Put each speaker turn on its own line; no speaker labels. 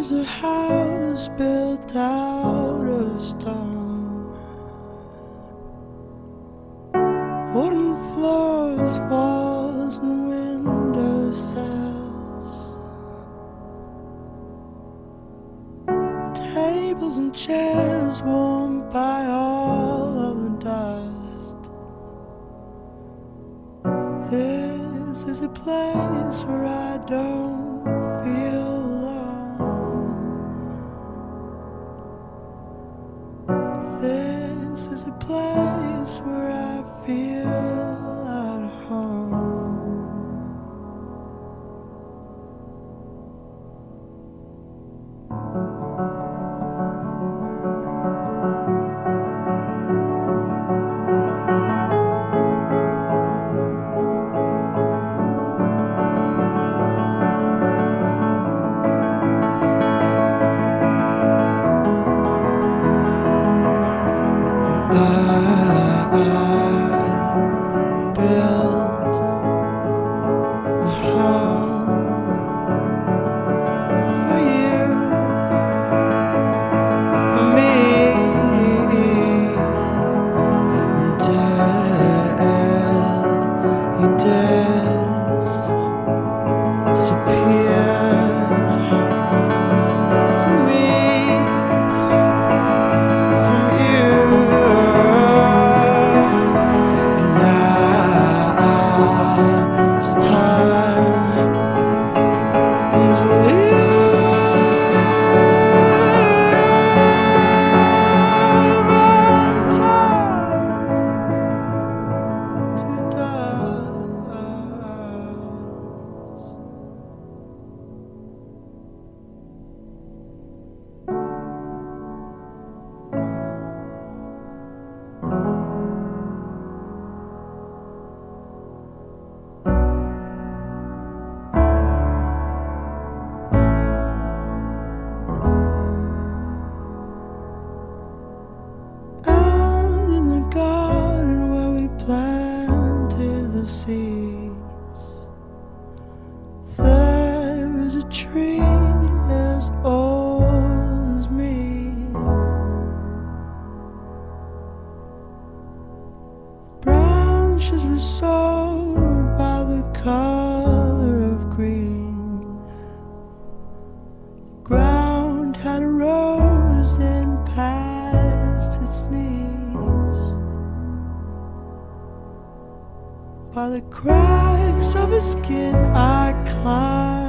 was a house built out of stone, wooden floors, walls and window sills, tables and chairs warmed by all of the dust. This is a place where I don't feel alone. This is a place where I feel at home. I built a home for you, for me, until you disappeared from me, from you. It's time to live and time to out in the garden where we planted the seeds, there is a tree as old as me. Branches were sold by the color of green. Ground had rose then past its knees. By the cracks of his skin I climbed